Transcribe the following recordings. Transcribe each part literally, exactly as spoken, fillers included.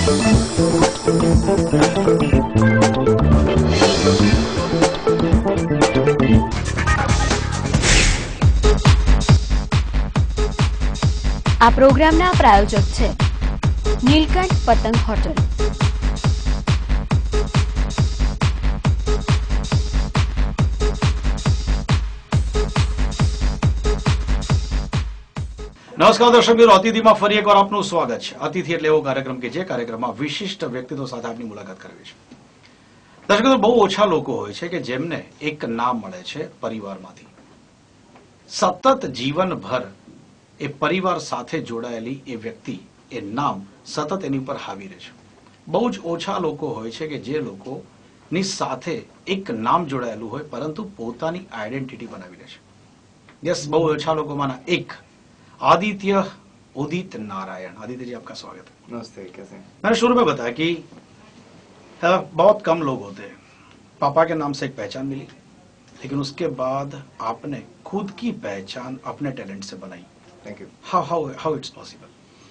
આ પ્રોગ્રામના પ્રાયોજક છે નીલકંઠ પતંગ હોટલ। નમસ્કાર દર્શક મિત્રો, અતિથિમાં ફરી એકવાર આપનું સ્વાગત છે। અતિથિ એટલે એવો કાર્યક્રમ કે જે કાર્યક્રમમાં વિશિષ્ટ વ્યક્તિત્વ સાથે આપની મુલાકાત કરવી છે। દર્શક મિત્રો, બહુ ઓછા લોકો હોય છે કે જેમને એક નામ મળે છે પરિવારમાંથી। સતત જીવનભર એ પરિવાર સાથે જોડાયેલી એ વ્યક્તિ એ નામ સતત એની પર હાવી રહે છે। બહુ જ ઓછા લોકો હોય છે કે જે લોકોની સાથે એક નામ જોડાયેલું હોય પરંતુ પોતાની આઈડેન્ટિટી બનાવી લે છે। યસ, બહુ ઓછા લોકોમાંના એક आदित्य उदित नारायण। आदित्य जी, आपका स्वागत है। नमस्ते, कैसे हैं? मैंने शुरू में बताया कि बहुत कम लोग होते हैं, पापा के नाम से एक पहचान मिली, लेकिन उसके बाद आपने खुद की पहचान अपने टैलेंट से बनाई। Thank you. How how how it's possible?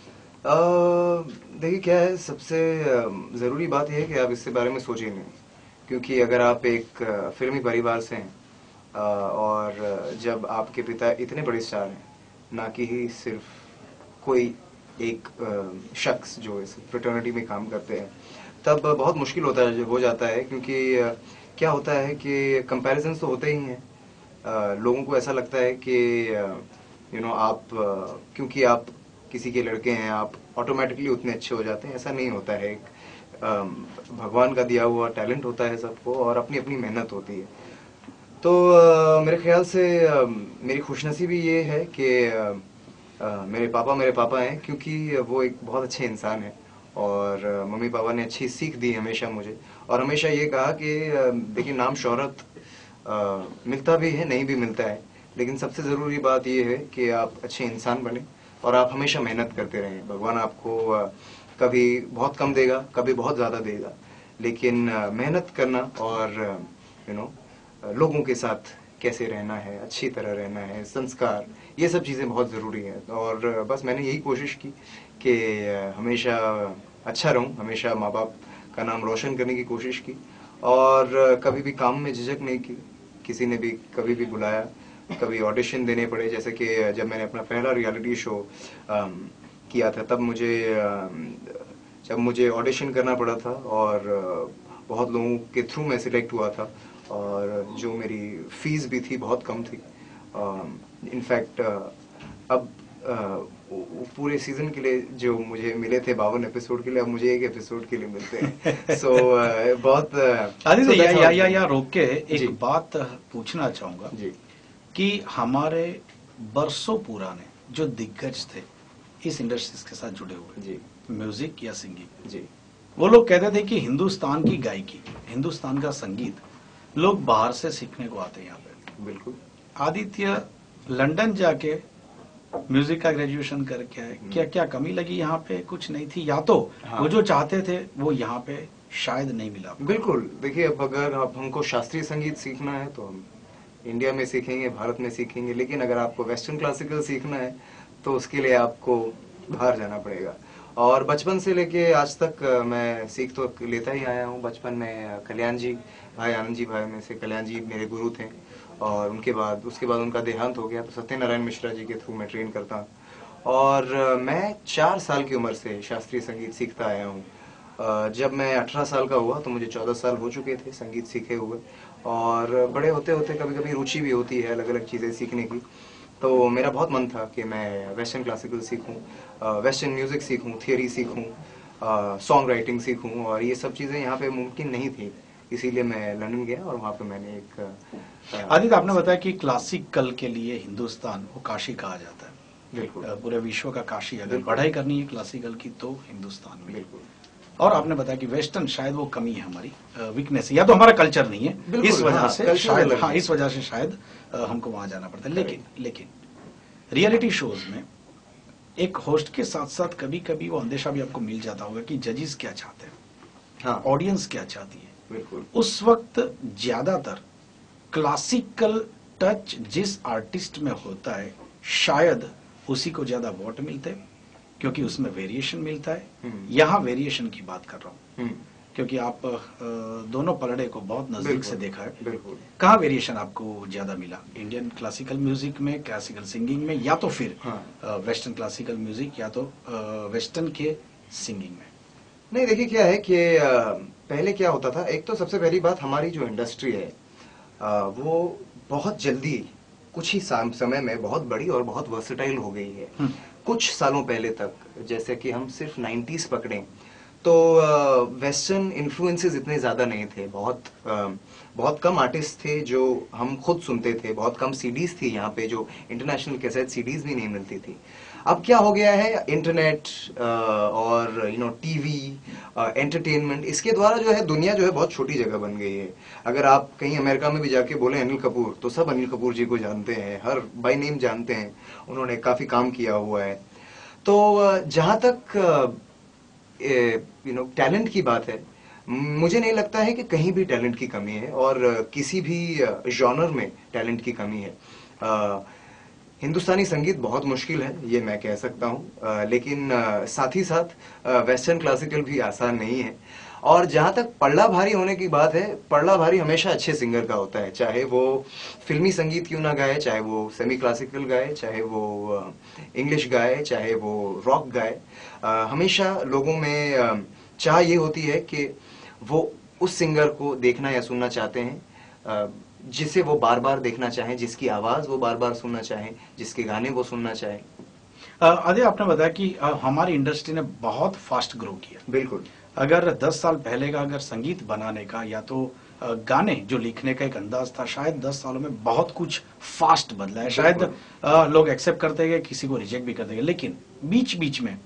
देखिए, क्या है, सबसे ज़रूरी बात यह है कि आप इसके बारे में सोचिए नहीं, क्योंकि अगर आप एक फिल्मी परिवार से हैं और जब आपके पिता इतने बड़े स्टार हैं, ना कि ही सिर्फ कोई एक शख्स जो इस फ्रेटर्निटी में काम करते हैं, तब बहुत मुश्किल होता है हो जाता है। क्योंकि क्या होता है कि कंपैरिजन्स तो होते ही हैं। लोगों को ऐसा लगता है कि यू नो आप क्योंकि आप किसी के लड़के हैं आप ऑटोमेटिकली उतने अच्छे हो जाते हैं। ऐसा नहीं होता है। एक भगवान का दिया हुआ टैलेंट होता है सबको और अपनी अपनी मेहनत होती है। तो uh, मेरे ख्याल से uh, मेरी खुशनसीबी ये है कि uh, uh, मेरे पापा मेरे पापा हैं, क्योंकि वो एक बहुत अच्छे इंसान हैं और uh, मम्मी पापा ने अच्छी सीख दी हमेशा मुझे, और हमेशा ये कहा कि uh, देखिए, नाम शोहरत uh, मिलता भी है, नहीं भी मिलता है, लेकिन सबसे ज़रूरी बात ये है कि आप अच्छे इंसान बने और आप हमेशा मेहनत करते रहें। भगवान आपको uh, कभी बहुत कम देगा, कभी बहुत ज़्यादा देगा, लेकिन uh, मेहनत करना और यू नो लोगों के साथ कैसे रहना है, अच्छी तरह रहना है, संस्कार, ये सब चीज़ें बहुत ज़रूरी है। और बस मैंने यही कोशिश की कि हमेशा अच्छा रहूं, हमेशा माँ बाप का नाम रोशन करने की कोशिश की और कभी भी काम में झिझक नहीं की। किसी ने भी कभी भी बुलाया, कभी ऑडिशन देने पड़े, जैसे कि जब मैंने अपना पहला रियलिटी शो किया था, तब मुझे जब मुझे ऑडिशन करना पड़ा था और बहुत लोगों के थ्रू मैं सिलेक्ट हुआ था और जो मेरी फीस भी थी बहुत कम थी। इनफैक्ट uh, अब uh, पूरे सीजन के लिए जो मुझे मिले थे बावन एपिसोड के लिए, अब मुझे एक एपिसोड के लिए मिलते हैं। सो so, uh, बहुत आदित्य, या, या, या, या रोक के एक बात पूछना चाहूंगा जी, कि हमारे बरसों पुराने जो दिग्गज थे इस इंडस्ट्रीज के साथ जुड़े हुए जी, म्यूजिक या सिंगिंग जी, वो लोग कहते थे कि हिंदुस्तान की गायकी, हिंदुस्तान का संगीत लोग बाहर से सीखने को आते हैं यहाँ पे। बिल्कुल। आदित्य लंदन जाके म्यूजिक का ग्रेजुएशन करके आए, क्या क्या कमी लगी यहाँ पे? कुछ नहीं थी, या तो हाँ, वो जो चाहते थे वो यहाँ पे शायद नहीं मिला? बिल्कुल। देखिए, अब अगर आप हमको शास्त्रीय संगीत सीखना है तो हम इंडिया में सीखेंगे, भारत में सीखेंगे, लेकिन अगर आपको वेस्टर्न क्लासिकल सीखना है तो उसके लिए आपको बाहर जाना पड़ेगा। और बचपन से लेके आज तक मैं सीख तो लेता ही आया हूँ। बचपन में कल्याण जी भाई, आनंद जी भाई में से कल्याण जी मेरे गुरु थे और उनके बाद उसके बाद उनका देहांत हो गया, तो सत्यनारायण मिश्रा जी के थ्रू मैं ट्रेन करता हूँ। और मैं चार साल की उम्र से शास्त्रीय संगीत सीखता आया हूँ। जब मैं अठारह साल का हुआ तो मुझे चौदह साल हो चुके थे संगीत सीखे हुए, और बड़े होते होते कभी कभी रुचि भी होती है अलग अलग चीज़ें सीखने की। तो मेरा बहुत मन था कि मैं वेस्टर्न क्लासिकल सीखूं, वेस्टर्न म्यूज़िक सीखूं, थियरी सीखूं, सॉन्ग राइटिंग सीखूं, और ये सब चीज़ें यहाँ पे मुमकिन नहीं थी, इसीलिए मैं लंदन गया और वहाँ पे मैंने एक आदित्य, आपने बताया कि क्लासिकल के लिए हिंदुस्तान वो काशी कहा जाता है। बिल्कुल। पूरे विश्व का काशी, अगर पढ़ाई करनी है क्लासिकल की तो हिंदुस्तान में। बिल्कुल। और आपने बताया कि वेस्टर्न शायद वो कमी है, हमारी वीकनेस है, या तो हमारा कल्चर नहीं है, इस वजह हाँ, से शायद हाँ इस वजह से शायद हमको वहां जाना पड़ता है। लेकिन लेकिन रियलिटी शोज में एक होस्ट के साथ साथ कभी कभी वो अंदेशा भी आपको मिल जाता होगा कि जजेस क्या चाहते हैं, हाँ, ऑडियंस क्या चाहती है। बिल्कुल। उस वक्त ज्यादातर क्लासिकल टच जिस आर्टिस्ट में होता है शायद उसी को ज्यादा वोट मिलते, क्योंकि उसमें वेरिएशन मिलता है। हम्म। यहाँ वेरिएशन की बात कर रहा हूँ, हम्म, क्योंकि आप अ, दोनों पलड़े को बहुत नजदीक बिल्कुल, से देखा है। बिल्कुल। कहाँ वेरिएशन आपको ज्यादा मिला, इंडियन क्लासिकल म्यूजिक में, क्लासिकल सिंगिंग में, या तो फिर हाँ। वेस्टर्न क्लासिकल म्यूजिक, या तो वेस्टर्न के सिंगिंग में? नहीं, देखिए क्या है कि अ, पहले क्या होता था, एक तो सबसे पहली बात, हमारी जो इंडस्ट्री है अ, वो बहुत जल्दी कुछ ही साम- समय में बहुत बड़ी और बहुत वर्सेटाइल हो गई है। हम्म। कुछ सालों पहले तक, जैसे कि हम सिर्फ नाइन्टीज पकड़ें तो वेस्टर्न इन्फ्लुएंसेस इतने ज्यादा नहीं थे, बहुत अ, बहुत कम आर्टिस्ट थे जो हम खुद सुनते थे, बहुत कम सीडीज थी यहाँ पे, जो इंटरनेशनल कैसेट सीडीज भी नहीं मिलती थी। अब क्या हो गया है, इंटरनेट और यू नो टीवी, एंटरटेनमेंट, इसके द्वारा जो है दुनिया जो है बहुत छोटी जगह बन गई है। अगर आप कहीं अमेरिका में भी जाके बोले अनिल कपूर, तो सब अनिल कपूर जी को जानते हैं, हर बाय नेम जानते हैं, उन्होंने काफी काम किया हुआ है। तो अ, जहाँ तक यू नो टैलेंट की बात है, मुझे नहीं लगता है कि कहीं भी टैलेंट की कमी है, और अ, किसी भी जॉनर में टैलेंट की कमी है। अ, हिंदुस्तानी संगीत बहुत मुश्किल है, ये मैं कह सकता हूँ, लेकिन अ, साथ ही साथ वेस्टर्न क्लासिकल भी आसान नहीं है। और जहाँ तक पल्ला भारी होने की बात है, पल्ला भारी हमेशा अच्छे सिंगर का होता है, चाहे वो फिल्मी संगीत क्यों ना गाए, चाहे वो सेमी क्लासिकल गाए, चाहे वो इंग्लिश गाए, चाहे वो रॉक गाए। अ, हमेशा लोगों में अ, चाह ये होती है कि वो उस सिंगर को देखना या सुनना चाहते हैं अ, जिसे वो बार बार देखना चाहें, जिसकी आवाज वो बार बार सुनना चाहें, जिसके गाने वो सुनना चाहें। अ, अजय, आपने बताया कि अ, हमारी इंडस्ट्री ने बहुत फास्ट ग्रो किया। बिल्कुल। अगर दस साल पहले का अगर संगीत बनाने का या तो अ, गाने जो लिखने का एक अंदाज था, शायद दस सालों में बहुत कुछ फास्ट बदला है। शायद अ, लोग एक्सेप्ट करते गए, किसी को रिजेक्ट भी करते गए, लेकिन बीच बीच में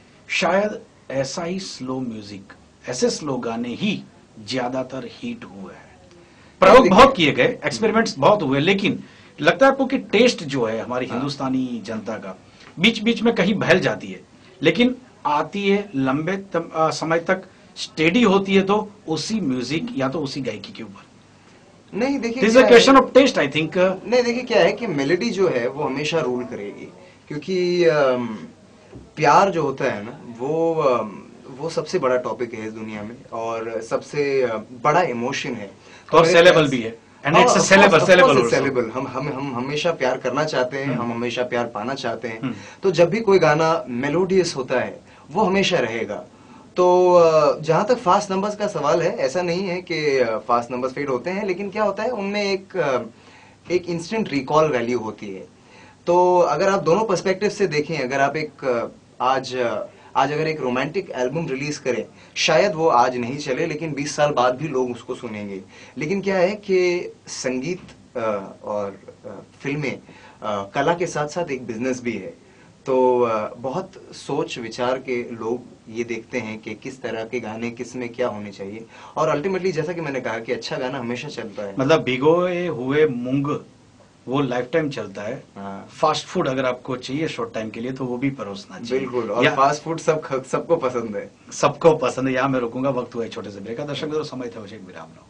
शायद ऐसा ही स्लो म्यूजिक, ऐसे स्लो गाने ही ज्यादातर हिट हुए हैं। प्रयोग बहुत किए गए, एक्सपेरिमेंट्स बहुत हुए, लेकिन लगता है आपको कि टेस्ट जो है हमारी हिंदुस्तानी जनता का बीच बीच में कहीं बहल जाती है, लेकिन आती है लंबे तम, आ, समय तक स्टेडी होती है, तो उसी म्यूजिक या तो उसी गायकी के ऊपर। नहीं, देखिए this is a question of taste, I think. नहीं, देखिए क्या है कि मेलोडी जो है वो हमेशा रूल करेगी, क्योंकि अम, प्यार जो होता है ना, वो अम, वो सबसे बड़ा टॉपिक है इस दुनिया में, और सबसे अ, बड़ा इमोशन है, और मेरे सेलेबल ख्याल भी से- है, एंड हाँ, it's a of course, sellable of sellable course it's also. sellable। हम हम हम हमेशा प्यार करना चाहते हैं, हम्म। हम हमेशा प्यार पाना चाहते हैं। हम्म। तो जब भी कोई गाना मेलोडियस होता है, वो हमेशा रहेगा। तो अ, जहां तक फास्ट नंबर्स का सवाल है, ऐसा नहीं है कि फास्ट नंबर्स फेड होते हैं, लेकिन क्या होता है, उनमें एक अ, एक इंस्टेंट रिकॉल वैल्यू होती है। तो अगर आप दोनों पर्सपेक्टिव से देखें, अगर आप एक अ, आज अ, आज अगर एक रोमांटिक एल्बम रिलीज करें, शायद वो आज नहीं चले, लेकिन बीस साल बाद भी लोग उसको सुनेंगे। लेकिन क्या है कि संगीत अ, और अ, फिल्में अ, कला के साथ साथ एक बिजनेस भी है। तो अ, बहुत सोच विचार के लोग ये देखते हैं कि किस तरह के गाने किस में क्या होने चाहिए, और अल्टीमेटली जैसा कि मैंने कहा कि अच्छा गाना हमेशा चलता है। मतलब भिगोए हुए मूंग वो लाइफ टाइम चलता है। हाँ। फास्ट फूड अगर आपको चाहिए शॉर्ट टाइम के लिए, तो वो भी परोसना चाहिए। बिल्कुल, और या फास्ट फूड सब सबको पसंद है। सबको पसंद है। यहाँ मैं रुकूंगा, वक्त हुआ है छोटे से ब्रेक का। दर्शक मित्रों, समय था एक विराम लो।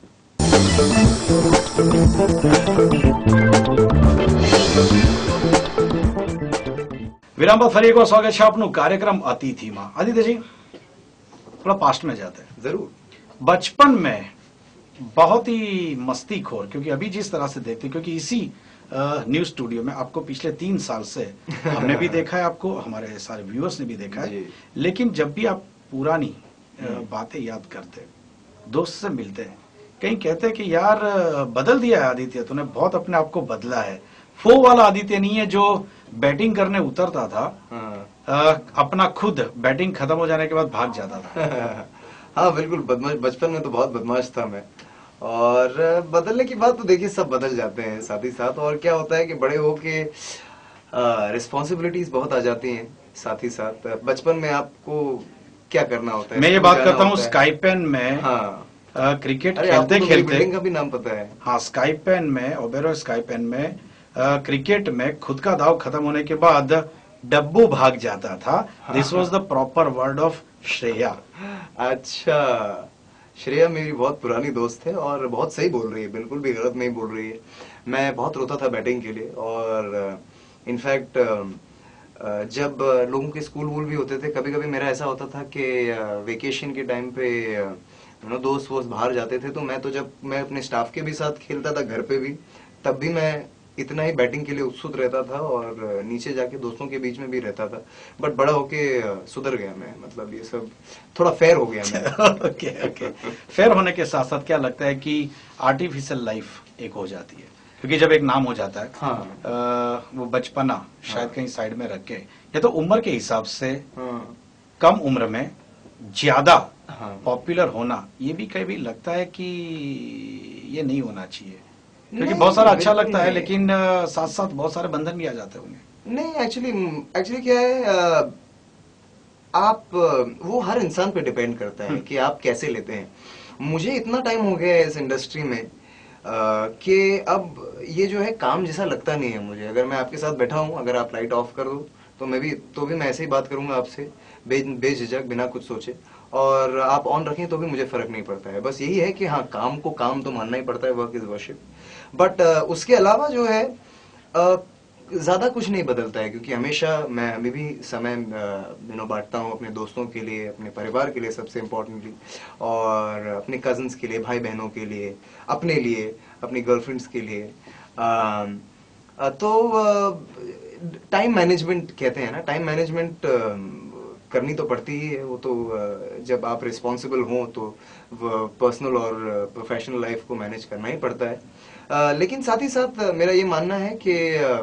विराम बाद फरी एक बार स्वागत है आपનું कार्यक्रम अतिथि में। आदित्य जी, थोड़ा पास्ट में जाते हैं। जरूर। बचपन में बहुत ही मस्तीखोर, क्योंकि अभी जिस तरह से देखते, क्योंकि इसी न्यूज स्टूडियो में आपको पिछले तीन साल से हमने भी देखा है, आपको हमारे सारे व्यूअर्स ने भी देखा है, जी। लेकिन जब भी आप पुरानी अ, बातें याद करते, दोस्त से मिलते हैं, कहीं कहते हैं कि यार अ, बदल दिया है आदित्य, तूने बहुत अपने आप को बदला है। वो वाला आदित्य नहीं है जो बैटिंग करने उतरता था, हाँ। अ, अपना खुद बैटिंग खत्म हो जाने के बाद भाग जाता था। हाँ, बिल्कुल, बदमाश, बचपन में तो बहुत बदमाश था मैं। और बदलने की बात तो देखिए, सब बदल जाते हैं साथ ही साथ। और क्या होता है कि बड़े होके रिस्पॉन्सिबिलिटीज बहुत आ जाती हैं साथ ही साथ। बचपन में आपको क्या करना होता है? मैं ये स्कूल बात जाना करता हूँ होता है। स्काईपेन में। हाँ। अ, क्रिकेट अरे, आपको खेलते तो मेरी खेलते, बिल्डिंग का भी नाम पता है। हाँ, स्काईपेन में, ओबेरो स्काईपेन में अ, क्रिकेट में खुद का दाव खत्म होने के बाद डब्बू भाग जाता था। This was the proper word of Shreya. अच्छा, श्रेया मेरी बहुत पुरानी दोस्त है और बहुत सही बोल रही है, बिल्कुल भी गलत नहीं बोल रही है। मैं बहुत रोता था बैटिंग के लिए, और इनफैक्ट अ, जब लोगों के स्कूल वूल भी होते थे, कभी कभी मेरा ऐसा होता था कि वेकेशन के टाइम पे यू नो दोस्त वोस्त बाहर जाते थे, तो मैं तो जब मैं अपने स्टाफ के भी साथ खेलता था घर पे भी, तब भी मैं इतना ही बैटिंग के लिए उत्सुक रहता था और नीचे जाके दोस्तों के बीच में भी रहता था। बट बड़ा होके सुधर गया मैं, मतलब ये सब थोड़ा फेयर हो गया मैं। Okay okay. फेयर होने के साथ साथ क्या लगता है कि आर्टिफिशियल लाइफ एक हो जाती है, क्योंकि जब एक नाम हो जाता है हाँ आ, वो बचपना शायद हाँ। कहीं साइड में रख के, या तो उम्र के हिसाब से हाँ कम उम्र में ज्यादा हाँ। पॉपुलर होना, ये भी कभी लगता है कि ये नहीं होना चाहिए, क्योंकि नहीं, बहुत सारा अच्छा बिल्कुल लगता है नहीं। लेकिन अ, साथ साथ बहुत सारे बंधन भी आ जाते होंगे। नहीं, एक्चुअली एक्चुअली क्या है, अ, आप अ, वो हर इंसान पे डिपेंड करता है हम्म। कि आप कैसे लेते हैं। मुझे इतना टाइम हो गया है इस इंडस्ट्री में अ, कि अब ये जो है काम जैसा लगता नहीं है मुझे। अगर मैं आपके साथ बैठा हूँ, अगर आप लाइट ऑफ कर दो तो मैं भी तो भी मैं ऐसे ही बात करूंगा आपसे, बे, बेझिझक, बिना कुछ सोचे। और आप ऑन रखें तो भी मुझे फर्क नहीं पड़ता है। बस यही है कि हाँ, काम को काम तो मानना ही पड़ता है, वर्क इज वर्शिप। बट उसके अलावा जो है अ, ज्यादा कुछ नहीं बदलता है, क्योंकि हमेशा मैं अभी भी समय यू नो बांटता हूँ अपने दोस्तों के लिए, अपने परिवार के लिए सबसे इम्पोर्टेंटली, और अपने कजन्स के लिए, भाई बहनों के लिए, अपने लिए, अपनी गर्लफ्रेंड्स के लिए। अ, अ, तो टाइम मैनेजमेंट कहते हैं ना, टाइम मैनेजमेंट करनी तो पड़ती ही है। वो तो अ, जब आप रिस्पॉन्सिबल हों तो पर्सनल और प्रोफेशनल लाइफ को मैनेज करना ही पड़ता है। अ, लेकिन साथ ही साथ अ, मेरा ये मानना है कि अ,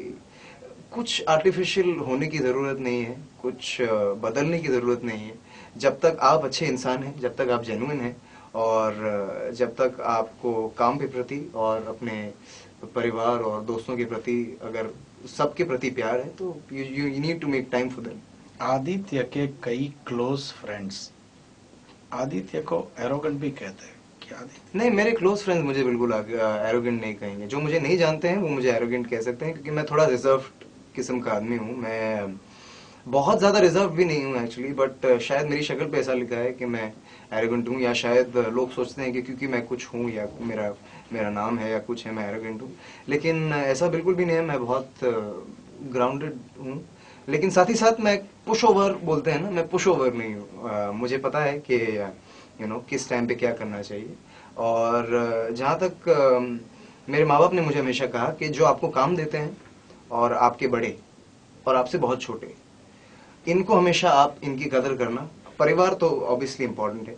कुछ आर्टिफिशियल होने की ज़रूरत नहीं है, कुछ अ, बदलने की ज़रूरत नहीं है। जब तक आप अच्छे इंसान हैं, जब तक आप जेन्युइन हैं, और अ, जब तक आपको काम के प्रति और अपने परिवार और दोस्तों के प्रति, अगर सबके प्रति प्यार है, तो you you need to make time for them. Aditya के कई क्लोज फ्रेंड्स आदित्य को एरोगेंट भी कहते हैं क्या? आदित्य नहीं, मेरे क्लोज फ्रेंड्स मुझे बिल्कुल एरोगेंट नहीं कहेंगे। जो मुझे नहीं जानते हैं वो मुझे एरोगेंट कह सकते हैं, क्योंकि मैं थोड़ा रिजर्व किस्म का आदमी हूँ। मैं बहुत ज्यादा रिजर्व भी नहीं हूँ एक्चुअली, बट शायद मेरी शक्ल पे ऐसा लिखा है कि मैं एरोगेंट हूँ, या शायद लोग सोचते हैं कि क्योंकि मैं कुछ हूँ या मेरा मेरा नाम है या कुछ है, मैं एरोगेंट हूँ। लेकिन ऐसा बिल्कुल भी नहीं है, मैं बहुत ग्राउंडेड हूँ। लेकिन साथ ही साथ मैं पुश ओवर बोलते हैं ना, मैं पुश ओवर नहीं हूँ। अ, मुझे पता है कि यू नो किस टाइम पे क्या करना चाहिए। और अ, जहाँ तक अ, मेरे माँ बाप ने मुझे हमेशा कहा कि जो आपको काम देते हैं, और आपके बड़े और आपसे बहुत छोटे, इनको हमेशा आप इनकी कदर करना। परिवार तो ऑब्वियसली इम्पोर्टेंट है,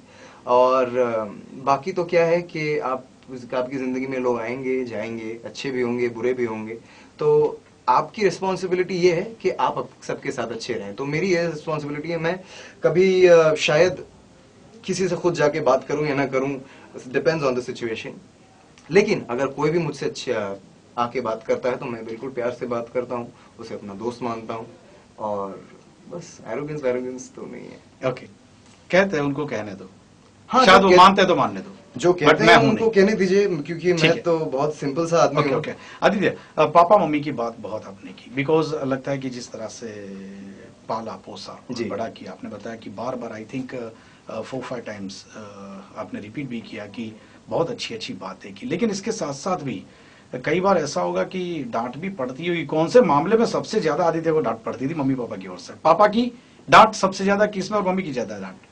और अ, बाकी तो क्या है कि आप आपकी जिंदगी में लोग आएंगे जाएंगे, अच्छे भी होंगे बुरे भी होंगे, तो आपकी रिस्पॉन्सिबिलिटी ये है कि आप सबके साथ अच्छे रहें। तो मेरी ये रिस्पॉन्सिबिलिटी है, मैं कभी अ, शायद किसी से खुद जाके बात करूं या ना करूं, डिपेंड्स ऑन द सिचुएशन। लेकिन अगर कोई भी मुझसे अच्छा आके बात करता है तो मैं बिल्कुल प्यार से बात करता हूं, उसे अपना दोस्त मानता हूं। और बस एरोगेंस वेरोगेंस तो नहीं है। ओके, कहते हैं उनको कहने दो। हाँ, शायद जो वो कह- मानते हैं तो मानने दो, जो बट कहते मैं हैं हूं उनको नहीं। कहने दीजिए, क्योंकि ठीक है। मैं तो बहुत सिंपल सा आदमी ओके हूँ। ओके आदित्य, अ, पापा मम्मी की बात बहुत आपने की, बिकॉज लगता है कि जिस तरह से पाला पोसा और जी। बड़ा किया, आपने बताया कि बार बार I think four five times आपने रिपीट भी किया कि बहुत अच्छी अच्छी बातें की, लेकिन इसके साथ साथ भी कई बार ऐसा होगा कि डांट भी पड़ती होगी। कौन से मामले में सबसे ज्यादा आदित्य को डांट पड़ती थी मम्मी पापा की ओर से? पापा की डांट सबसे ज्यादा किस में और मम्मी की ज्यादा डांट?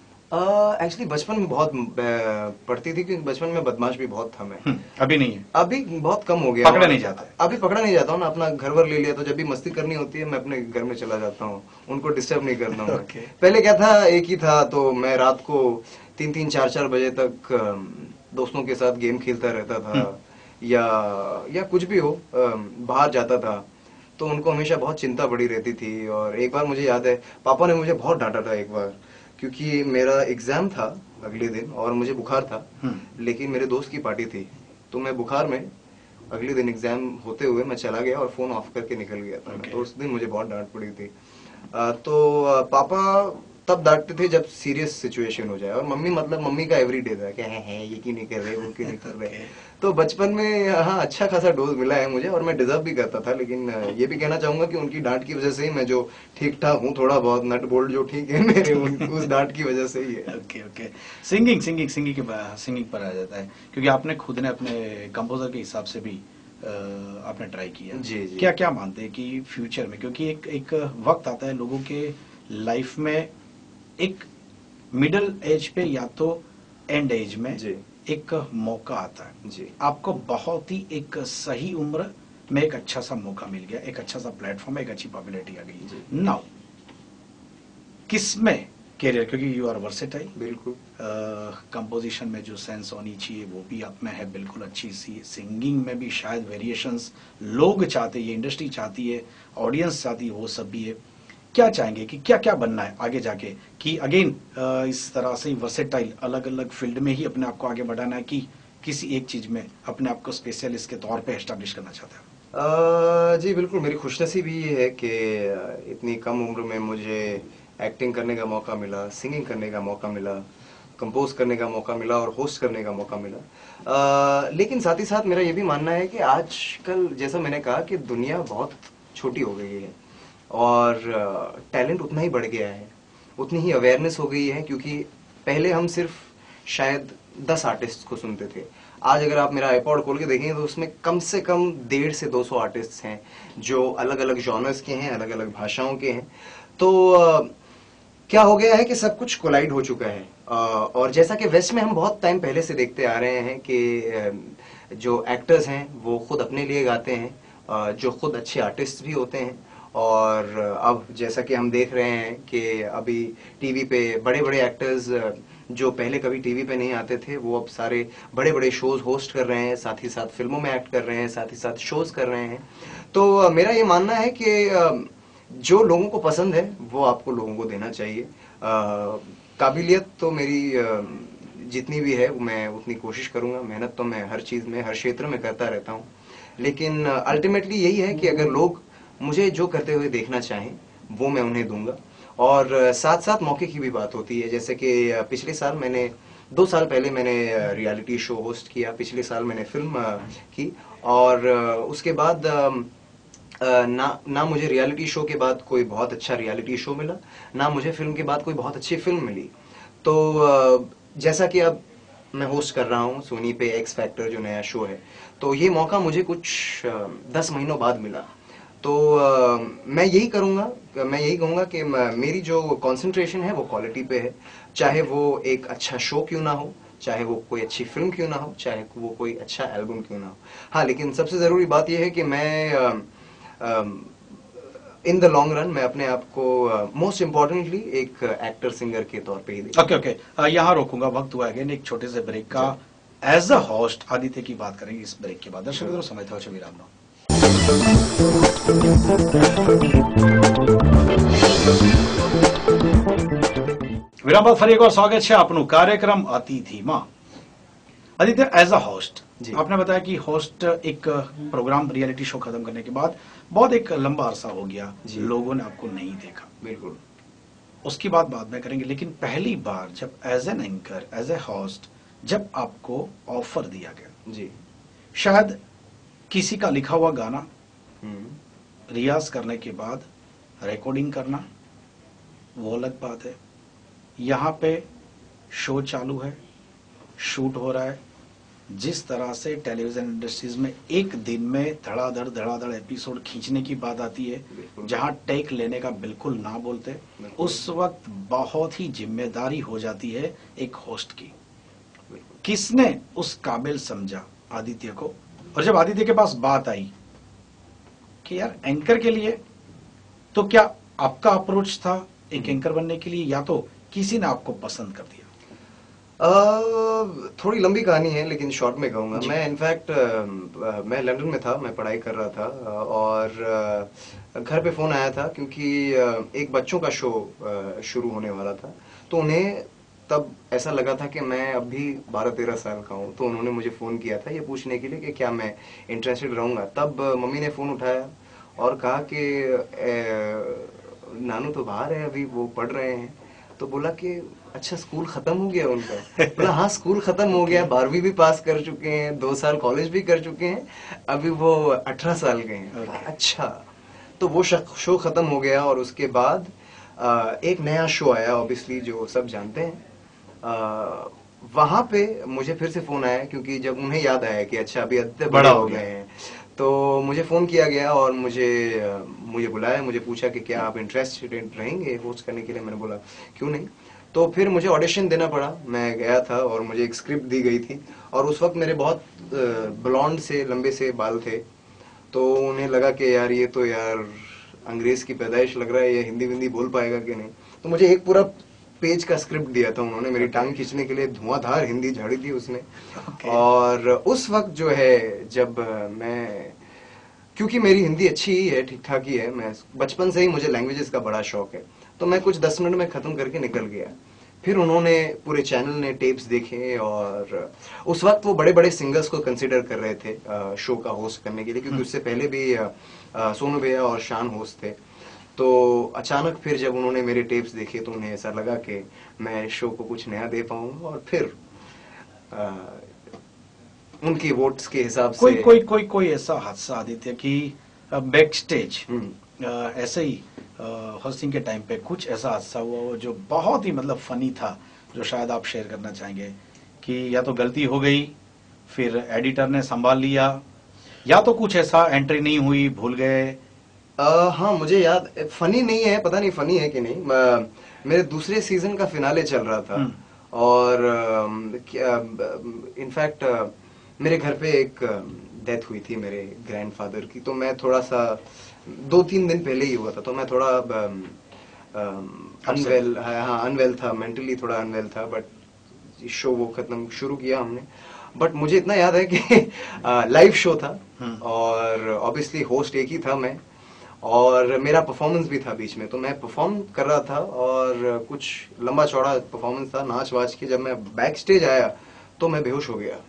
एक्चुअली बचपन में बहुत अ, पढ़ती थी, क्योंकि बचपन में बदमाश भी बहुत था मैं। हम्म, अभी नहीं है, अभी बहुत कम हो गया। पकड़ा नहीं जाता है। अभी पकड़ा नहीं जाता हूँ ना, अपना घर वर ले लिया, तो जब भी मस्ती करनी होती है मैं अपने घर में चला जाता हूँ, उनको डिस्टर्ब नहीं करता हूँ। Okay. पहले क्या था, एक ही था, तो मैं रात को तीन तीन चार चार बजे तक अम, दोस्तों के साथ गेम खेलता रहता था, या या कुछ भी हो, अम, बाहर जाता था, तो उनको हमेशा बहुत चिंता पड़ी रहती थी। और एक बार मुझे याद है, पापा ने मुझे बहुत डांटा था एक बार, क्योंकि मेरा एग्जाम था अगले दिन और मुझे बुखार था, हम्म। लेकिन मेरे दोस्त की पार्टी थी, तो मैं बुखार में अगले दिन एग्जाम होते हुए मैं चला गया और फोन ऑफ करके निकल गया था। Okay. तो उस दिन मुझे बहुत डांट पड़ी थी। अ, तो अ, पापा तब डांटते थे जब सीरियस सिचुएशन हो जाए, और मम्मी मतलब मम्मी का एवरीडे था कि है, है ये क्यों नहीं कर रहे, वो क्यों नहीं कर रहे। Okay. तो बचपन में हाँ अच्छा खासा डोज मिला है मुझे, और मैं डिजर्व भी करता था। लेकिन अ, ये भी कहना चाहूंगा कि उनकी डांट की वजह से ही मैं जो ठीक ठाक हूँ, थोड़ा बहुत नट बोल्ट जो ठीक है मेरे, उन, उस डांट की वजह से ही है। Okay okay. Singing singing singing के सिंगिंग पर आ जाता है, क्योंकि आपने खुद ने अपने कंपोजर के हिसाब से भी आपने ट्राई किया। जी, जी। क्या क्या मानते हैं कि फ्यूचर में, क्योंकि एक एक वक्त आता है लोगों के लाइफ में, एक मिडिल एज पे या तो एंड एज में जी। एक मौका आता है। जी। आपको बहुत ही एक सही उम्र में एक अच्छा सा मौका मिल गया, एक अच्छा सा प्लेटफॉर्म, एक अच्छी पॉपुलैरिटी आ गई। जी। नाउ किसमें कैरियर, क्योंकि यू आर वर्सेटाइल, बिल्कुल। कंपोजिशन में जो सेंस होनी चाहिए वो भी आप में है, बिल्कुल अच्छी सी। सिंगिंग में भी शायद वेरिएशंस लोग चाहते हैं, ये इंडस्ट्री चाहती है, ऑडियंस चाहती है, वो सब भी है। क्या चाहेंगे कि क्या क्या बनना है आगे जाके, कि अगेन इस तरह से वर्सेटाइल अलग अलग फील्ड में ही अपने आप को आगे बढ़ाना है, कि किसी एक चीज में अपने आप को स्पेशलिस्ट के तौर पे एस्टेब्लिश करना चाहते हैं? अ, जी बिल्कुल, मेरी खुशनसीबी ये है कि अ, इतनी कम उम्र में मुझे एक्टिंग करने का मौका मिला, सिंगिंग करने का मौका मिला, कंपोज करने का मौका मिला और होस्ट करने का मौका मिला। अ, लेकिन साथ ही साथ मेरा ये भी मानना है कि आजकल, जैसा मैंने कहा, कि दुनिया बहुत छोटी हो गई है और टैलेंट उतना ही बढ़ गया है, उतनी ही अवेयरनेस हो गई है, क्योंकि पहले हम सिर्फ शायद दस आर्टिस्ट को सुनते थे। आज अगर आप मेरा आईपॉड खोल के देखेंगे तो उसमें कम से कम डेढ़ से दो सौ आर्टिस्ट हैं जो अलग अलग जॉनर्स के हैं, अलग अलग भाषाओं के हैं। तो अ, क्या हो गया है कि सब कुछ कोलाइड हो चुका है। अ, और जैसा कि वेस्ट में हम बहुत टाइम पहले से देखते आ रहे हैं कि अ, जो एक्टर्स हैं वो खुद अपने लिए गाते हैं, अ, जो खुद अच्छे आर्टिस्ट भी होते हैं। और अब जैसा कि हम देख रहे हैं कि अभी टीवी पे बड़े बड़े एक्टर्स जो पहले कभी टीवी पे नहीं आते थे, वो अब सारे बड़े बड़े शोज होस्ट कर रहे हैं, साथ ही साथ फिल्मों में एक्ट कर रहे हैं, साथ ही साथ शोज कर रहे हैं। तो अ, मेरा ये मानना है कि अ, जो लोगों को पसंद है वो आपको लोगों को देना चाहिए। अ, काबिलियत तो मेरी अ, जितनी भी है मैं उतनी कोशिश करूंगा, मेहनत तो मैं हर चीज में, हर क्षेत्र में करता रहता हूँ। लेकिन अल्टीमेटली यही है कि अगर लोग मुझे जो करते हुए देखना चाहें वो मैं उन्हें दूंगा। और साथ साथ मौके की भी बात होती है, जैसे कि पिछले साल मैंने दो साल पहले मैंने रियलिटी शो होस्ट किया, पिछले साल मैंने फिल्म अ, की, और अ, उसके बाद अ, अ, ना ना मुझे रियलिटी शो के बाद कोई बहुत अच्छा रियलिटी शो मिला, ना मुझे फिल्म के बाद कोई बहुत अच्छी फिल्म मिली। तो अ, जैसा कि अब मैं होस्ट कर रहा हूँ सोनी पे एक्स फैक्टर जो नया शो है, तो ये मौका मुझे कुछ अ, दस महीनों बाद मिला। तो अ, मैं यही करूंगा, मैं यही कहूंगा कि म- मेरी जो कंसंट्रेशन है वो क्वालिटी पे है, चाहे वो एक अच्छा शो क्यों ना हो, चाहे वो कोई अच्छी फिल्म क्यों ना हो, चाहे वो कोई अच्छा एल्बम क्यों ना हो। हाँ, लेकिन सबसे जरूरी बात यह है कि मैं इन द लॉन्ग रन मैं अपने आप को मोस्ट इम्पोर्टेंटली एक एक्टर सिंगर के तौर पे ही देखूंगा। ओके ओके, यहाँ रोकूंगा, वक्त हुआ अगेन एक छोटे से ब्रेक का। एज अ होस्ट आदित्य की बात करेंगे इस ब्रेक के बाद। दर्शक मित्रों, समय था विराम लो। વિરામ બાદ ફરી એકવાર સ્વાગત છે આપનું કાર્યક્રમ અતિથિમાં। Aditya, as a host ji. आपने बताया कि होस्ट एक प्रोग्राम रियलिटी शो खत्म करने के बाद बहुत एक लंबा अरसा हो गया, जी। लोगों ने आपको नहीं देखा, बिल्कुल। उसकी बात बाद में करेंगे। लेकिन पहली बार जब as an anchor, as a host, जब आपको ऑफर दिया गया, जी। शायद किसी का लिखा हुआ गाना हम्म। रियाज करने के बाद रिकॉर्डिंग करना वो अलग बात है, यहाँ पे शो चालू है, शूट हो रहा है, जिस तरह से टेलीविजन इंडस्ट्रीज में एक दिन में धड़ाधड़ धड़ाधड़ एपिसोड खींचने की बात आती है, बिल्कुल। जहां टेक लेने का बिल्कुल ना बोलते, बिल्कुल। उस वक्त बहुत ही जिम्मेदारी हो जाती है एक होस्ट की। बिल्कुल। किसने उस काबिल समझा आदित्य को, और जब आदित्य के पास बात आई कि यार एंकर के लिए, तो क्या आपका अप्रोच था एक एंकर बनने के लिए, या तो किसी ने आपको पसंद कर दिया? अ, थोड़ी लंबी कहानी है लेकिन शॉर्ट में कहूँगा। जी। मैं इनफैक्ट मैं लंदन में था, मैं पढ़ाई कर रहा था, अ, और अ, घर पे फ़ोन आया था क्योंकि अ, एक बच्चों का शो अ, शुरू होने वाला था। तो उन्हें तब ऐसा लगा था कि मैं अब भी बारह तेरह साल का हूँ, तो उन्होंने मुझे फ़ोन किया था ये पूछने के लिए कि क्या मैं इंटरेस्टेड रहूँगा। तब अ, मम्मी ने फ़ोन उठाया और कहा कि "ए, नानू तो बाहर है अभी, वो पढ़ रहे हैं।" तो बोला कि अच्छा, स्कूल खत्म हो गया उनका? बोला हाँ, स्कूल खत्म हो गया, बारहवीं भी पास कर चुके हैं, दो साल कॉलेज भी कर चुके हैं, अभी वो अठारह साल के हैं। Okay. अच्छा, तो वो शो खत्म हो गया और उसके बाद अ, एक नया शो आया, ऑब्वियसली जो सब जानते हैं। वहां पे मुझे फिर से फोन आया क्योंकि जब उन्हें याद आया कि अच्छा अभी अद्य बड़ा बड़े हो हो गया। गए हैं, तो मुझे फ़ोन किया गया और मुझे मुझे बुलाया, मुझे पूछा कि क्या आप इंटरेस्टेड रहेंगे होस्ट करने के लिए। मैंने बोला क्यों नहीं। तो फिर मुझे ऑडिशन देना पड़ा। मैं गया था और मुझे एक स्क्रिप्ट दी गई थी और उस वक्त मेरे बहुत ब्लॉन्ड से लंबे से बाल थे, तो उन्हें लगा कि यार ये तो यार अंग्रेज़ की पैदाइश लग रहा है, ये हिंदी विंदी बोल पाएगा कि नहीं। तो मुझे एक पूरा पेज का स्क्रिप्ट दिया था उन्होंने, मेरी टांग खींचने के लिए धुआंधार हिंदी झाड़ी थी उसने। okay. और उस वक्त जो है जब मैं, क्योंकि मेरी हिंदी अच्छी ही है, ठीक ठाक ही है, मैं बचपन से ही मुझे लैंग्वेजेस का बड़ा शौक है, तो मैं कुछ दस मिनट में ख़त्म करके निकल गया। फिर उन्होंने, पूरे चैनल ने टेप्स देखे और उस वक्त वो बड़े बड़े सिंगर्स को कंसिडर कर रहे थे शो का होस्ट करने के लिए, क्योंकि उससे पहले भी सोनू भैया और शान होस्ट थे। तो अचानक फिर जब उन्होंने मेरे टेप्स देखे तो उन्हें ऐसा लगा कि मैं शो को कुछ नया दे पाऊंगा और फिर आ, उनकी वोट्स के हिसाब से कोई कोई कोई कोई ऐसा हादसा आदित्य कि बैक स्टेज ऐसे ही होस्टिंग के टाइम पे कुछ ऐसा हादसा हुआ हो जो बहुत ही मतलब फनी था, जो शायद आप शेयर करना चाहेंगे कि या तो गलती हो गई फिर एडिटर ने संभाल लिया, या तो कुछ ऐसा एंट्री नहीं हुई, भूल गए? Uh, हाँ मुझे याद, फनी नहीं है, पता नहीं फनी है कि नहीं। uh, मेरे दूसरे सीजन का फिनाले चल रहा था और इनफैक्ट uh, uh, मेरे घर पे एक डेथ uh, हुई थी मेरे ग्रैंडफादर की, तो मैं थोड़ा सा दो तीन दिन पहले ही हुआ था, तो मैं थोड़ा अनवेल uh, uh, हाँ अनवेल था, मेंटली थोड़ा अनवेल था। बट शो वो खत्म शुरू किया हमने। बट मुझे इतना याद है कि लाइव शो था और ऑब्वियसली होस्ट एक ही था मैं, और मेरा परफॉर्मेंस भी था बीच में, तो मैं परफॉर्म कर रहा था और कुछ लंबा चौड़ा परफॉर्मेंस था नाच वाच के। जब मैं बैक स्टेज आया तो मैं बेहोश हो गया।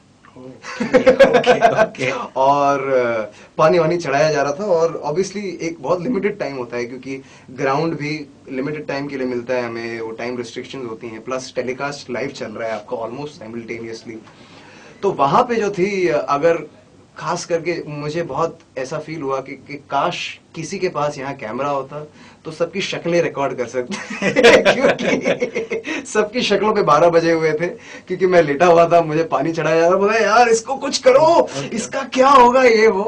okay, okay. और पानी वानी चढ़ाया जा रहा था और ऑब्वियसली एक बहुत लिमिटेड टाइम होता है, क्योंकि ग्राउंड भी लिमिटेड टाइम के लिए मिलता है हमें, वो टाइम रिस्ट्रिक्शंस होती हैं, प्लस टेलीकास्ट लाइव चल रहा है आपका ऑलमोस्ट साइमल्टेनियसली। तो वहां पे जो थी, अगर खास करके मुझे बहुत ऐसा फील हुआ कि, कि काश किसी के पास यहाँ कैमरा होता तो सबकी शक्लें रिकॉर्ड कर सकते क्योंकि सबकी शक्लों पे बारह बजे हुए थे, क्योंकि मैं लेटा हुआ था, मुझे पानी चढ़ाया जा रहा, बोला यार इसको कुछ करो, इसका क्या होगा ये वो।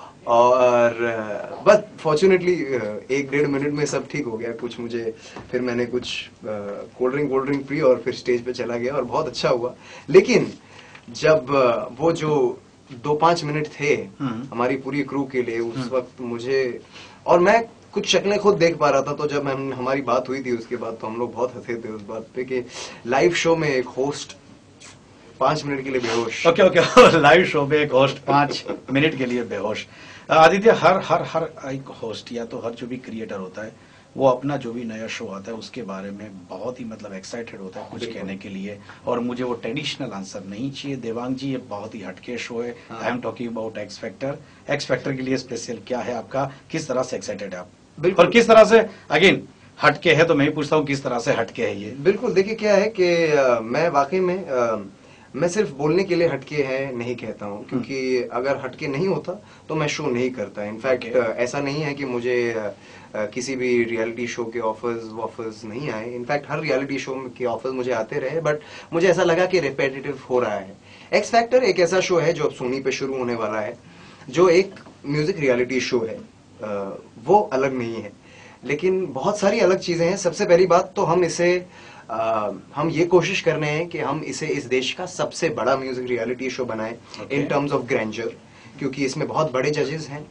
और बस फॉर्चुनेटली एक डेढ़ मिनट में सब ठीक हो गया कुछ। मुझे फिर मैंने कुछ कोल्ड ड्रिंक कोल्ड ड्रिंक पी और फिर स्टेज पे चला गया और बहुत अच्छा हुआ। लेकिन जब वो जो दो पांच मिनट थे हमारी पूरी क्रू के लिए, उस वक्त मुझे, और मैं कुछ शक्लें खुद देख पा रहा था, तो जब हम हमारी बात हुई थी उसके बाद तो हम लोग बहुत हंसे थे उस बात पे कि लाइव शो में एक होस्ट पांच मिनट के लिए बेहोश। ओके ओके लाइव शो में एक होस्ट पांच मिनट के लिए बेहोश। आदित्य, हर हर हर एक होस्ट या तो हर जो भी क्रिएटर होता है वो अपना जो भी नया शो आता है उसके बारे में बहुत ही मतलब एक्साइटेड होता है कुछ कहने के लिए, और मुझे वो ट्रेडिशनल आंसर नहीं चाहिए। देवांग जी, ये बहुत ही हटके शो है। I am talking about X factor. X factor के लिए स्पेशल क्या है आपका, किस तरह से एक्साइटेड है आप, और किस तरह से, अगेन हटके है तो मैं ही पूछता हूँ किस तरह से हटके है ये? बिल्कुल, देखिए क्या है कि आ, मैं वाकई में आ, मैं सिर्फ बोलने के लिए हटके है नहीं कहता हूँ, क्योंकि अगर हटके नहीं होता तो मैं शो नहीं करता। In fact okay. ऐसा नहीं है कि मुझे किसी भी रियलिटी शो के ऑफर्स वॉफर्स नहीं आए। इनफैक्ट हर रियलिटी शो के ऑफर्स मुझे आते रहे, बट मुझे ऐसा लगा कि रिपीटेटिव हो रहा है। एक्स फैक्टर एक ऐसा शो है जो अब सोनी पे शुरू होने वाला है, जो एक म्यूजिक रियलिटी शो है, वो अलग नहीं है, लेकिन बहुत सारी अलग चीजें हैं। सबसे पहली बात तो हम इसे Uh, हम ये कोशिश कर रहे हैं कि हम इसे इस देश का सबसे बड़ा म्यूजिक रियलिटी शो बनाएं इन टर्म्स ऑफ ग्रैंडर, क्योंकि इसमें बहुत बड़े जजेस हैं।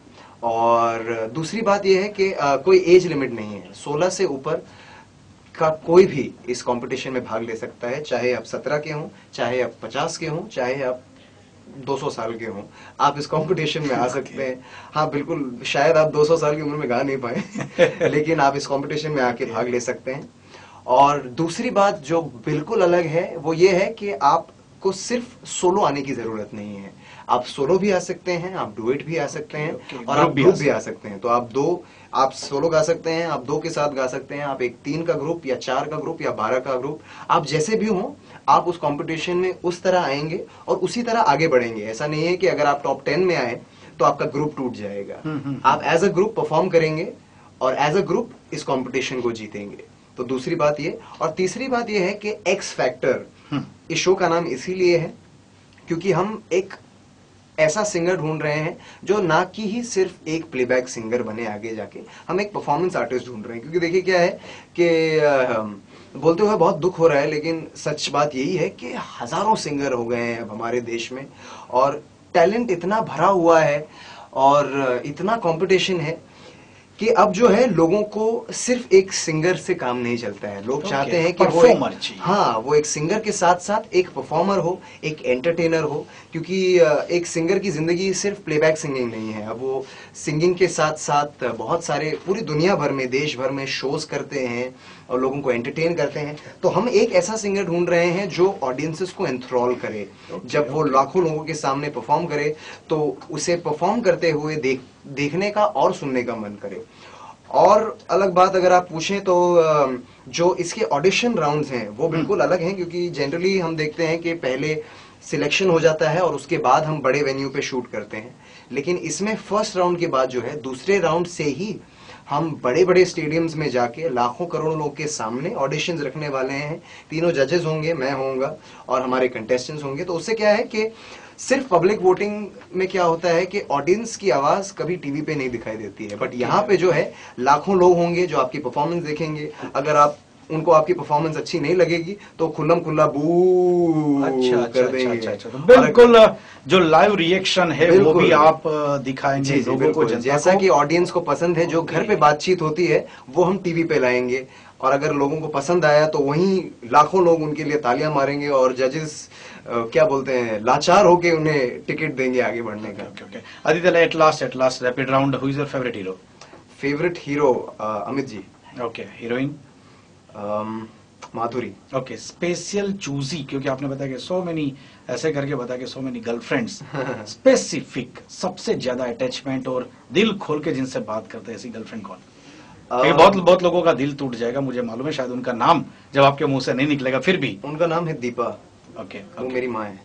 और दूसरी बात यह है कि uh, कोई एज लिमिट नहीं है, सोलह से ऊपर का कोई भी इस कंपटीशन में भाग ले सकता है, चाहे आप सत्रह के हों, चाहे आप पचास के हों, चाहे आप दो सौ साल के हों, आप इस कंपटीशन में आ सकते हैं। हाँ बिल्कुल, शायद आप दो सौ साल की उम्र में गा नहीं पाए लेकिन आप इस कंपटीशन में आके भाग ले सकते हैं। और दूसरी बात जो बिल्कुल अलग है वो ये है कि आपको सिर्फ सोलो आने की जरूरत नहीं है, आप सोलो भी आ सकते हैं, आप डुएट भी आ सकते हैं, okay, okay. और आप ग्रुप भी आ सकते हैं। तो आप दो, आप सोलो गा सकते हैं, आप दो के साथ गा सकते हैं, आप एक तीन का ग्रुप या चार का ग्रुप या बारह का ग्रुप, आप जैसे भी हो आप उस कंपटीशन में उस तरह आएंगे और उसी तरह आगे बढ़ेंगे। ऐसा नहीं है कि अगर आप टॉप टेन में आए तो आपका ग्रुप टूट जाएगा। आप एज अ ग्रुप परफॉर्म करेंगे और एज अ ग्रुप इस कॉम्पिटिशन को जीतेंगे। तो दूसरी बात ये, और तीसरी बात ये है कि एक्स फैक्टर इस शो का नाम इसीलिए है क्योंकि हम एक ऐसा सिंगर ढूंढ रहे हैं जो ना कि ही सिर्फ एक प्लेबैक सिंगर बने आगे जाके, हम एक परफॉर्मेंस आर्टिस्ट ढूंढ रहे हैं। क्योंकि देखिए क्या है कि बोलते हुए बहुत दुख हो रहा है, लेकिन सच बात यही है कि हजारों सिंगर हो गए हैं अब हमारे देश में, और टैलेंट इतना भरा हुआ है और इतना कंपटीशन है कि अब जो है लोगों को सिर्फ एक सिंगर से काम नहीं चलता है। लोग okay, चाहते हैं कि वो परफॉर्मर एक, चाहिए। हाँ, वो एक सिंगर के साथ साथ एक परफॉर्मर हो, एक एंटरटेनर हो। क्योंकि एक सिंगर की जिंदगी सिर्फ प्लेबैक सिंगिंग नहीं है, अब वो सिंगिंग के साथ साथ बहुत सारे पूरी दुनिया भर में, देश भर में शोज करते हैं और लोगों को एंटरटेन करते हैं। तो हम एक ऐसा सिंगर ढूंढ रहे हैं जो ऑडियंसेस को एंथ्रॉल करे। okay, जब वो okay. लाखों लोगों के सामने परफॉर्म करे तो उसे परफॉर्म करते हुए देख देखने का और सुनने का मन करे। और अलग बात अगर आप पूछें तो जो इसके ऑडिशन राउंड्स हैं वो बिल्कुल अलग हैं, क्योंकि जनरली हम देखते हैं कि पहले सिलेक्शन हो जाता है और उसके बाद हम बड़े वेन्यू पे शूट करते हैं। लेकिन इसमें फर्स्ट राउंड के बाद जो है, दूसरे राउंड से ही हम बड़े बड़े स्टेडियम्स में जाके लाखों करोड़ों लोग के सामने ऑडिशंस रखने वाले हैं। तीनों जजेस होंगे, मैं होऊंगा और हमारे कंटेस्टेंट्स होंगे। तो उससे क्या है कि सिर्फ पब्लिक वोटिंग में क्या होता है कि ऑडियंस की आवाज कभी टीवी पे नहीं दिखाई देती है, बट यहाँ पे जो है लाखों लोग होंगे जो आपकी परफॉर्मेंस देखेंगे। अगर आप उनको आपकी परफॉर्मेंस अच्छी नहीं लगेगी तो खुल्लम खुल्ला बू अच्छा कर अच्छा देंगे। अच्छा अच्छा, तो बिल्कुल जो लाइव रिएक्शन है वो भी आप दिखाएंगे जी, जी, लोगों को, जनता जैसा को। कि ऑडियंस को पसंद है, जो घर पे बातचीत होती है वो हम टीवी पे लाएंगे। और अगर लोगों को पसंद आया तो वहीं लाखों लोग उनके लिए तालियां मारेंगे और जजेस क्या बोलते हैं, लाचार होके उन्हें टिकट देंगे आगे बढ़ने का। Okay okay, Aditya, at last at last rapid round, who is your favourite hero? Favourite hero Amit ji. Okay, heroine? Madhuri. Okay, special choosy, क्योंकि आपने बताया कि सो मेनी, ऐसे करके बताया कि सो मेनी गर्लफ्रेंड्स, स्पेसिफिक सबसे ज्यादा अटैचमेंट और दिल खोल के जिनसे बात करते हैं, ऐसी गर्लफ्रेंड कौन? क्योंकि बहुत बहुत लोगों का दिल टूट जाएगा, मुझे मालूम है, शायद उनका नाम जब आपके मुंह से नहीं निकलेगा, फिर भी। उनका नाम है दीपा। ओके, वो मेरी माँ है।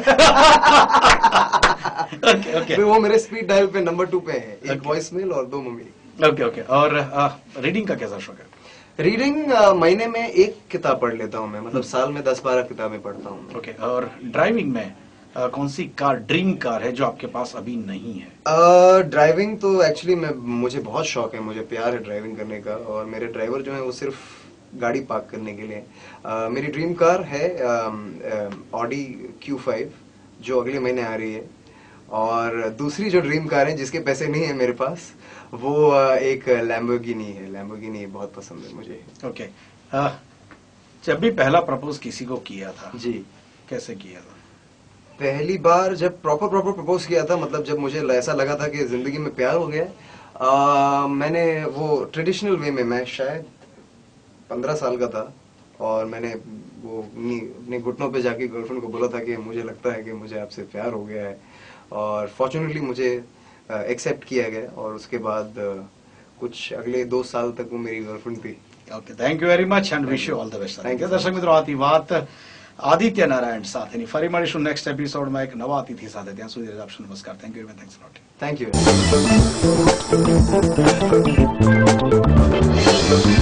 ओके ओके, वो मेरे स्पीड डायल पे नंबर टू पे है, एक वॉइसमेल और दो मम्मी। ओके ओके, और रीडिंग का कैसा शौक है? रीडिंग महीने में एक किताब पढ़ लेता हूँ मैं, मतलब साल में दस बारह किताबें पढ़ता हूँ। ओके, और ड्राइविंग में Uh, कौन सी कार, ड्रीम कार है जो आपके पास अभी नहीं है? ड्राइविंग uh, तो एक्चुअली मैं मुझे बहुत शौक है, मुझे प्यार है ड्राइविंग करने का, और मेरे ड्राइवर जो है वो सिर्फ गाड़ी पार्क करने के लिए। uh, मेरी ड्रीम कार है ऑडी क्यू फाइव जो अगले महीने आ रही है, और दूसरी जो ड्रीम कार है जिसके पैसे नहीं है मेरे पास, वो uh, एक लैम्बोर्गिनी है। लैम्बोर्गिनी बहुत पसंद है मुझे। ओके, uh, जब भी पहला प्रपोज किसी को किया था जी, कैसे किया था? पहली बार जब प्रॉपर प्रॉपर प्रपोज किया था, मतलब जब मुझे ऐसा लगा था कि जिंदगी में प्यार हो गया, आ, मैंने वो ट्रेडिशनल वे में, मैं शायद पंद्रह साल का था, और मैंने वो अपने घुटनों पे जाके गर्लफ्रेंड को बोला था कि मुझे लगता है कि मुझे आपसे प्यार हो गया है, और फॉर्चुनेटली मुझे एक्सेप्ट किया गया, और उसके बाद कुछ अगले दो साल तक वो मेरी गर्लफ्रेंड थी। Okay, thank you very much and wish you all the best. Thank you. દર્શક મિત્રો, આથી વાત આદિત્ય નારાયણ સાથેની. ફરી મળીશું નેક્સ્ટ એપિસોડમાં એક નવા અતિથિ સાથે. ત્યાં સુધી રજા આપશો. નમસ્કાર. Thank you, thanks a lot. Thank you.